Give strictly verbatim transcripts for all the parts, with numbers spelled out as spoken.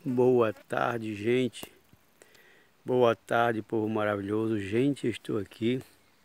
Boa tarde, gente. Boa tarde, povo maravilhoso. Gente, eu estou aqui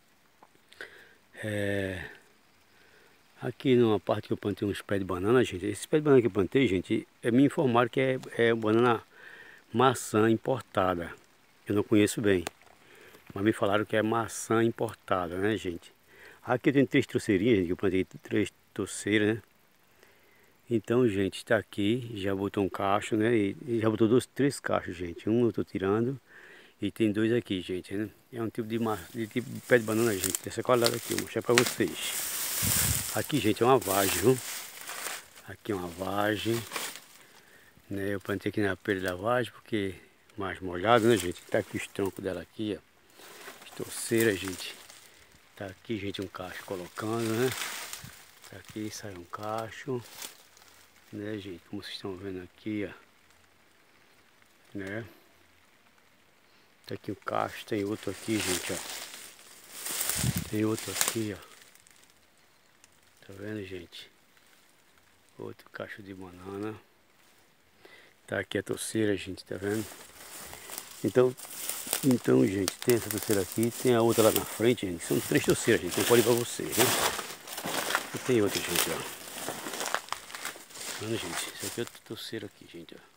é, aqui numa parte que eu plantei uns pés de banana, gente. Esse pé de banana que eu plantei, gente, é, me informaram que é, é banana maçã importada. Eu não conheço bem, mas me falaram que é maçã importada, né, gente? Aqui eu tenho três troceirinhas, gente, que eu plantei três troceiras, né? Então, gente, está aqui, já botou um cacho, né? E, e já botou dois, três cachos, gente. Um eu tô tirando e tem dois aqui, gente, né? É um tipo de, de tipo de pé de banana, gente, dessa qualidade aqui, vou mostrar para vocês. Aqui, gente, é uma vagem, viu? Aqui é uma vagem, né? Eu plantei aqui na pele da vagem porque mais molhado, né, gente? Tá aqui os troncos dela aqui, ó. As torceiras, gente. Tá aqui, gente, um cacho colocando, né? Tá aqui, sai um cacho. Né, gente, como vocês estão vendo aqui, ó, né? Tá aqui o cacho, tem outro aqui, gente, ó. Tem outro aqui, ó. Tá vendo, gente? Outro cacho de banana. Tá aqui a torceira, gente, tá vendo? Então, então, gente, tem essa torceira aqui, tem a outra lá na frente, gente. São três torceiras, gente, eu falei pra vocês, né? E tem outra, gente, ó. Tá vendo, gente? Isso aqui é outra torceira aqui, gente, ó.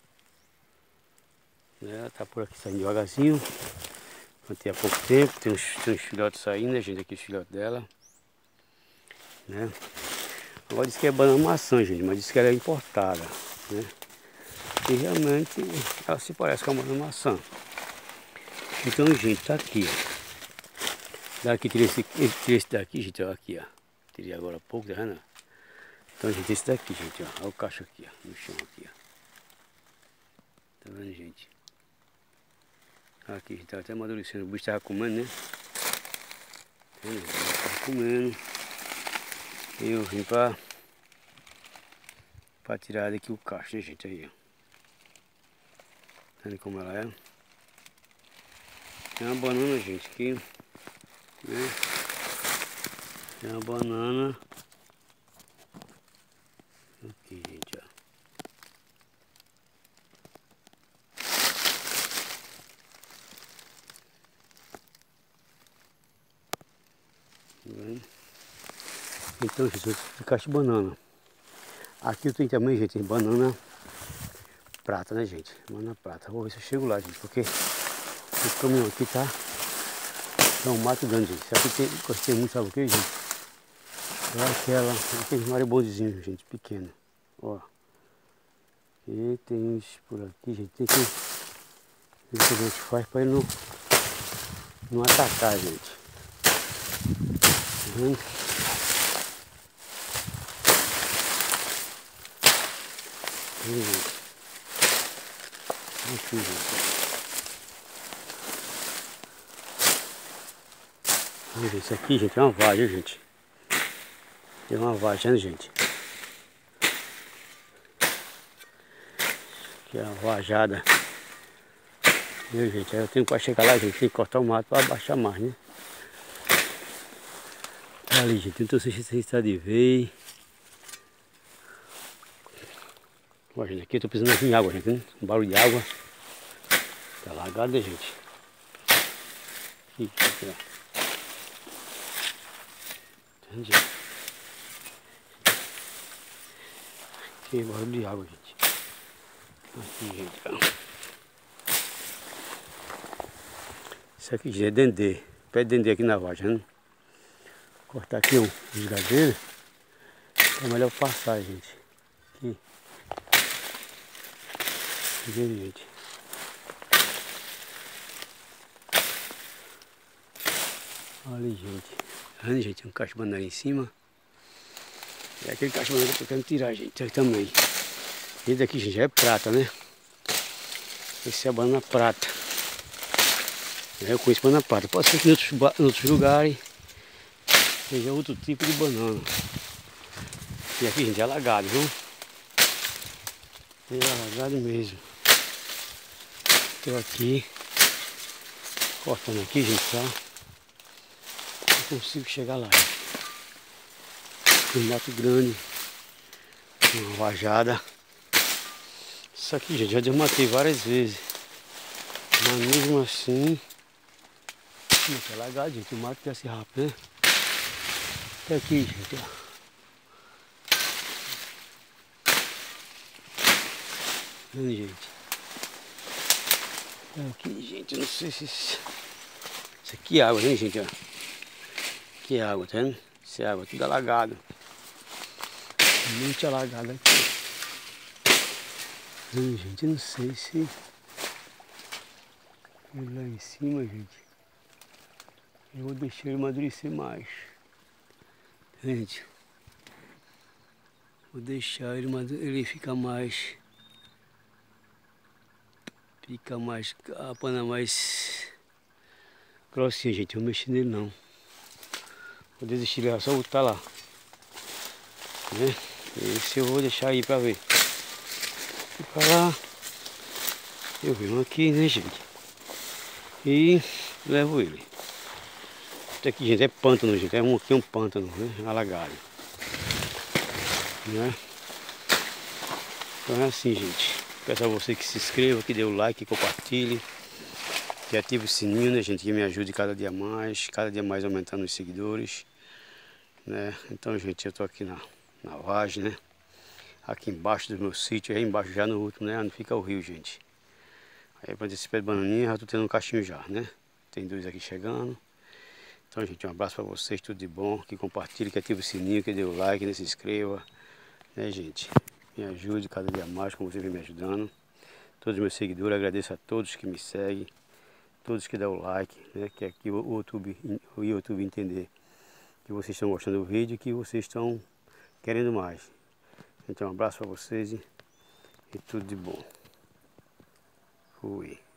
Né? Tá por aqui saindo devagarzinho. Plantei há pouco tempo, tem uns, tem uns filhotes saindo, né, gente? Aqui os filhotes dela. Né? Agora disse que é banana maçã, gente, mas disse que ela é importada, né? E realmente ela se parece com a banana maçã. Então, gente, tá aqui, ó. Daqui, tirei esse, tirei esse daqui, gente, ó, aqui, ó. Tirei agora há pouco, tá vendo? Então, gente, esse daqui, gente, ó. Olha o cacho aqui, ó, no chão aqui, ó. Tá vendo, gente? Aqui, tá até amadurecendo, o bicho tava comendo, né? Tá vendo? Ele tava comendo. E eu vim pra, pra tirar daqui o cacho, né, gente? Aí, ó. Tá vendo como ela é? Tem uma banana, gente, aqui, né? Tem uma banana. Aqui, gente, ó. Então, gente, esse cacho de banana. Aqui eu tenho também, gente, banana prata, né, gente? Banana prata. Vou ver se eu chego lá, gente, porque esse caminhão aqui tá, tá um mato grande, gente. Isso aqui tem, gostei muito, sabe o que, gente? É aquela, aquele maribondezinho, gente, pequeno. Ó. E tem uns por aqui, gente. Tem que ver o que a gente faz para ele não, não atacar, gente. Tá vendo? Aqui, gente. Aqui, gente. Isso aqui, gente, é uma vagem, gente. É uma vagem, né, gente? Aqui é uma vajada. Viu, gente? Aí eu tenho que chegar lá, gente. Tem que cortar o mato para abaixar mais, né? Ali, gente. Então, se você está de ver. Ó, gente, aqui eu tô precisando de água, gente. Hein? Um barulho de água. Tá largado, né, gente? Aqui, aqui, ó. Entende? Aqui, barulho de água, gente. Aqui, gente, ó. Isso aqui, gente, é dendê. Pé de dendê aqui na vagem, né? Cortar aqui um esgadeiro. É melhor passar, gente. Aqui. Aqui, gente. Olha, gente. Olha, gente, um cacho de banana em cima. É aquele cacho de banana que eu tô querendo tirar, gente. Aqui também. Esse daqui, gente, já é prata, né? Esse é a banana prata. Eu conheço banana prata. Pode ser que em outros, em outros lugares seja outro tipo de banana. E aqui, gente, é alagado, viu? É alagado mesmo. Estou aqui cortando aqui, gente, tá? Não consigo chegar lá. Um mato grande, uma vajada. Isso aqui, gente, já desmatei várias vezes. Mas mesmo assim... Não, tá lagado, gente. O mato cresce rápido, né? Até aqui, gente, ó. Vendo, gente? Aqui, gente, eu não sei se... Isso aqui é água, né, gente, ó? Aqui é água, tá vendo? Isso é água, tudo alagado. Muito alagado aqui. Vendo, gente, eu não sei se... Lá em cima, gente, eu vou deixar ele amadurecer mais. Gente, vou deixar ele, ele ficar mais... Fica mais... A pana mais... grossinha, gente. Eu não mexi nele, não. Vou desistir dela, só botar lá. Né? Esse eu vou deixar aí pra ver. E pra lá... Eu venho aqui, né, gente? E levo ele. Isso aqui, gente, é pântano, gente. É um aqui, um pântano, né? Alagado. Né? Então é assim, gente. Peço a você que se inscreva, que dê o like, que compartilhe, que ative o sininho, né, gente? Que me ajude cada dia mais, cada dia mais aumentando os seguidores, né? Então, gente, eu tô aqui na, na vargem, né? Aqui embaixo do meu sítio, aí embaixo já no último, né? Onde fica o rio, gente. Aí para esse pé de bananinha, já tô tendo um cachinho já, né? Tem dois aqui chegando. Então, gente, um abraço para vocês, tudo de bom. Que compartilhe, que ative o sininho, que dê o like, que se inscreva, né, gente? Me ajude cada dia mais, como você vem me ajudando. Todos os meus seguidores, agradeço a todos que me seguem, todos que dão o like, né? Que aqui o YouTube, o YouTube entender que vocês estão gostando do vídeo e que vocês estão querendo mais. Então, um abraço para vocês e, e tudo de bom. Fui.